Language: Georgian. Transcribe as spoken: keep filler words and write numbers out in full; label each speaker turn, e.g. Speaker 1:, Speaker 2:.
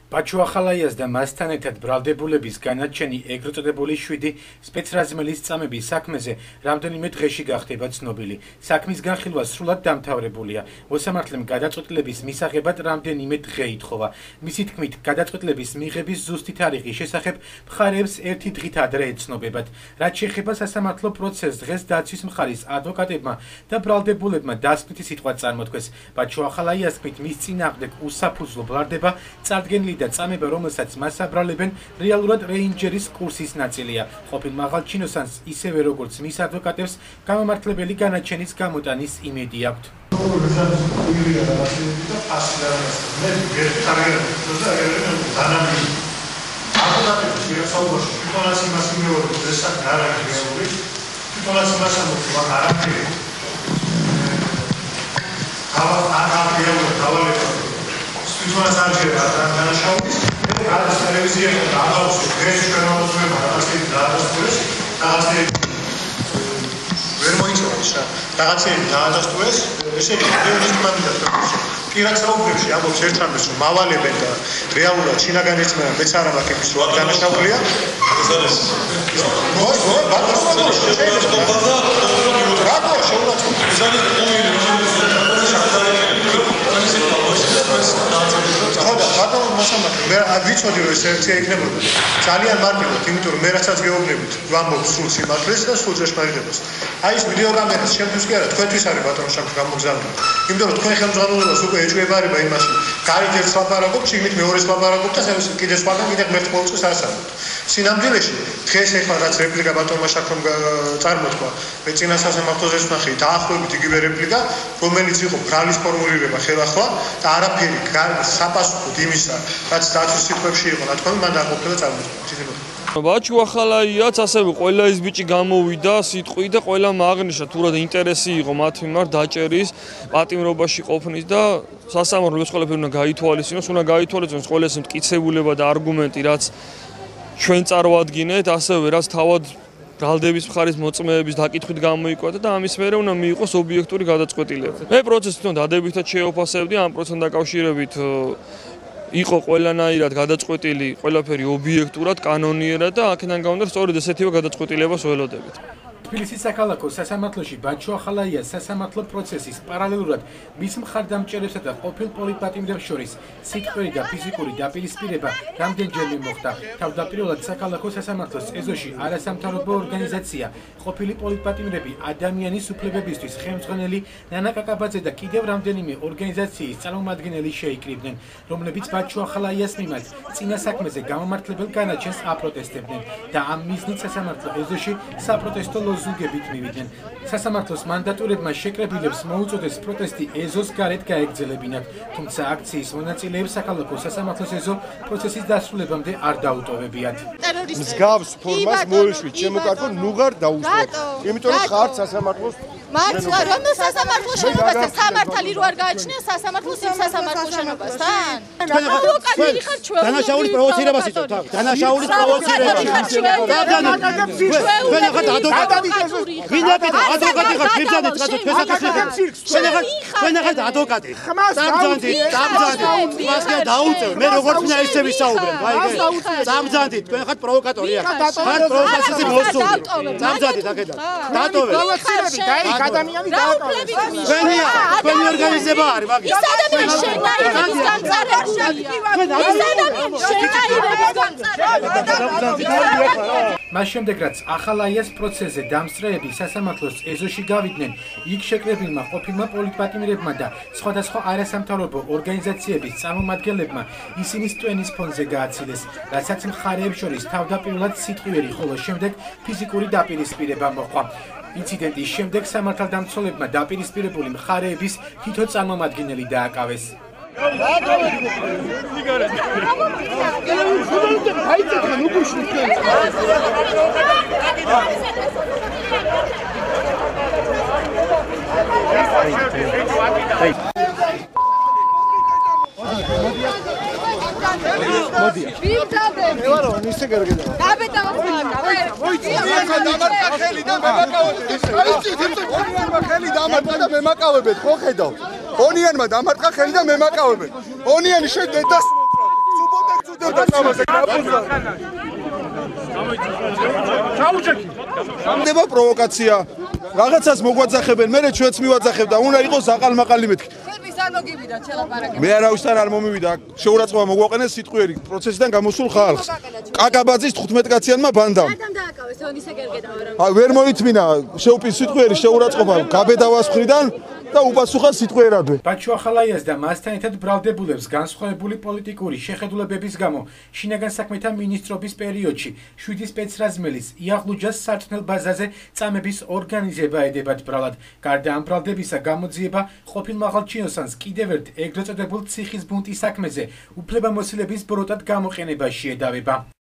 Speaker 1: ბაჩუახალაიას და მასთან ერთად ბრალდებულების განაჩენი ეგრეთ წოდებული შვიდი სპეცრაზმელის წამების საქმეზე რამდენიმე დღეში გახდება ცნობილი. საქმის განხილვა სრულად დამთავრებულია. მოსამართლემ გადაწყვეტილების მისაღებად რამდენიმე დღე ითხოვა. მისი თქმით, გადაწყვეტილების მიღების ზუსტი თარიღის შესახებ მხარეებს ერთი დღით ადრე ეცნობებათ. რაც შეეხება სასამართლო პროცესს, დღეს დაცვის მხარის ადვოკატებმა და ბრალდებულებმა დასკვნითი სიტყვა წარმოთქვეს. ბაჩუახალაიას თქმით, მის წინააღმდეგ უსაფუძვლო ბრალდება წარდგენილი და წამება, რომელსაც მას აბრალებენ, რეალურად რეინჯერის კურსის ნაწილია. ყოფილ მაღალჩინოსანს, ისევე როგორც მის ადვოკატებს, გამომართლებელი განაჩენის გამოტანის იმედი აქვთ.
Speaker 2: Თვითონაც არჩევა დანაშაულის, რაღაც ტელევიზიაში დაგავსო, დღეს შემოწმება რაღაცები დაადასტურეს, რაღაცები ვერ მოიწონეს რა. რაღაცები დაადასტურეს, ესე იგი, ეს მომენტია თქოს. პირად საუბრებში ამბობს ერთმანეთს, რომ მავალებენ და რეალურად შინაგან ერთმანეთს მეც არ მაქვს იმის რომ დანაშაულია. ეს არის. მოი, მოი, ბატონო, რატო შეურაცხყოფა? ეს არის პოინტი, ხოდა ბატონო მოსამართლე მე ვიცოდი რომ ეს ერთია იქნებოდა ძალიან მარტივად იმიტომ რომ მე რასაც გეუბნებით ვამბობ სულ სიმართლეს და სულ ჭეშმარიტებას აი ეს ვიდეო კამერას შემდგომს კი არა თქვენთვის არის ბატონო შაქ გამოგზავნილი იმიტომ რომ თქვენ ხელმძღვანელობას უკვე ეჭვებარება იმაში გარეთ ერთს ლაპარაკობთ შიგნით მეორეს ლაპარაკობთ და კიდე სხვაგან კიდე ღმერთ მოუწეს ასამბლოთ სინამდვილეში დღეს ეხლა რაც რეპლიკა ბატონმა შაქრომ წარმოთქვა მე წინა სასამართლოზე ვნახე დაახლოებით იგივე რეპლიკა რომელიც იყო ბრალის ფორმულირება ხელახლა და არაფერი საპასუხოდ იმისა რაც დაცვის სიტყვებში იყო ნათქვამი მან დააყოფილა წარმოთქვა
Speaker 3: ბაჩუახალაიაც ასევე ყველა ის ბიჭი გამოვიდა სიტყვით და ყველა აღნიშნა თუ რა ინტერესი იყო მათ მიმართ დაჭერის პატიმრობაში ყოფნის და სასამართლო ეს ყველაფერი უნდა გაითვალისწინოს უნდა გაითვალისწინოს ყველა ეს მტკიცებულება და არგუმენტი რაც ჩვენ წარმოადგინეთ ასევე რაც თავად ბრალდების მხარის მოწმეების დაკითხვით გამოიკვეთა და ამის მერე უნდა მიიღოს ობიექტური გადაწყვეტილება. მე პროცესს თვითონ დადებითად შეეუფასებდი ამ პროცესთან დაკავშირებით იყო ყველანაირად გადაწყვეტილი ყველაფერი ობიექტურად, კანონიერად და აქედან გამომდინარე სწორედ ესეთივე გადაწყვეტილებას ველოდებით.
Speaker 1: თბილისის საქალაქო სასამართლოში ბაჩუახალაიას სასამართლო პროცესის პარალელურად მის მხარდამჭერებსა და ყოფილ პოლიტპატიმრებს შორის სიტყვერი და ფიზიკური დაპირისპირება რამდენჯერმე მოხდა. თავდაპირველად საქალაქო სასამართლოს ეზოში არასამთავრობო ორგანიზაცია ყოფილი პოლიტპატიმრები ადამიანის უფლებებისთვის ხელმძღვანელი ნანა კაკაბაძე და კიდევ რამდენიმე ორგანიზაციის წარმომადგენელი შეიკრიბნენ, რომლებიც ბაჩუახალაიას მიმართ წინა საქმეზე გამომართლებელ განაჩენს აპროტესტებდნენ და ამ მიზნით სასამართლო ეზოში საპროტესტო ლოზუნგებით მივიდნენ. სასამართლოს მანდატურებმა შეკრებილებს მოუწოდეს პროტესტი ეზოს გარეთ გაეგრძელებინათ, თუმცა აქციის მონაწილეებს საქალაქო სასამართლოს ეზო პროცესის დასრულებამდე არ დაუტოვებიათ.
Speaker 4: მსგავს ფორმას მოეშვით, შემოკარგო ნუღარ დაუსვათ. იმიტომ რომ ხართ სასამართლოს
Speaker 5: მართლა რომ სასამართლო შენობასთან სამართალი რო არ გააჩნია სასამართლოს იმ სასამართლო შენობასთან? ადვოკატი ხარ ჩვენ.
Speaker 4: დანაშაულის პროვოცირებას იწევთ. დანაშაულის პროვოცირებას. ჩვენ ხართ ადვოკატი. ვინაკეთ ადვოკატი ხართ, გიბზადეთ რაღაცა თვესაკავშირებს. ჩვენ ხართ ადვოკატი. დამძანდით, დამძანდით. მასკენ დაუწევ. მე როგორც მინდა ისე ვისაუბრებ. აი, დამძანდით. თქვენ ხართ პროვოკატორი ახლა. ხართ პროვოკაციაზე მოსული. დამძანდით აქედან. დატოვე.
Speaker 5: პროვოცირები და იქ ადამიანი დააკავეს.
Speaker 4: ჩვენია, ჩვენი ორგანიზება არის, მაგის.
Speaker 5: ის ადამიანი შენაირების განწარებულია. ის ადამიანი შენაირების განწარებულია.
Speaker 1: მას შემდეგ რაც ახალაიას პროცესზე დამსწრეები სასამართლოს ეზოში გავიდნენ, იქ შეკრებილმა ყოფილმა პოლიტპატიმრებმა და სხვადასხვა არასამთავრობო ორგანიზაციების წარმომადგენლებმა ისინი სტვენის ფონზე გააცილეს, რასაც მხარეებს შორის თავდაპირველად სიტყვიერი, ხოლო შემდეგ ფიზიკური დაპირისპირება მოჰყვა. ინციდენტის შემდეგ სამართალდამცველებმა დაპირისპირებული მხარეების თითო წარმომადგენელი დააკავეს.
Speaker 4: მოდია. მე ვარო, ისე გარგედა.
Speaker 5: გაბედა მოხდა.
Speaker 4: დამარტყა ხელი და მე მაკავებთ. აი ციცი ონიანმა ხელი დამარტყა და მე მაკავებთ. ხო ხედავ. ონიანმა დამარტყა ხელი და მე მაკავებთ. ონიანი შედე და
Speaker 6: და წამაზე გაფუძნა. ჩაუჭექი. ხდება პროვოკაცია. რაღაცას მოგვაძახებენ, მე ჩვენც მივაძახებ და უნდა იყოს აყალმაყალი მეთქი. მე არავისთან არ მომივიდა, შეურაცხყოფა მოგვაყენეს სიტყვიერი პროცესიდან გამოსულ ხალხს. კაკაბაძის თხუთმეტ კაციანმა ბანდამ. აი ვერ მოითმინა შეუპის სიტყვიერი შეურაცხყოფა გაბედავას მხრიდან და უპასუხა სიტყვიერადვე.
Speaker 1: ბაჩუ ახალაიას და მასთან ერთად ბრალდებულებს განსხვავებული პოლიტიკური შეხედულებების გამო შინაგან საქმეთა მინისტრობის პერიოდში შვიდი სპეცრაზმელის იაღლუჯას სარწმუნო ბაზაზე წამების ორგანიზება ედებათ ბრალად. გარდა ამ ბრალდებისა გამოძიება ყოფილ მაღალჩინოსანს კიდევ ერთ ეგრეთ წოდებულ ციხის ბუნტის საქმეზე უფლებამოსილების ბროტად გამოყენებაში ედავება.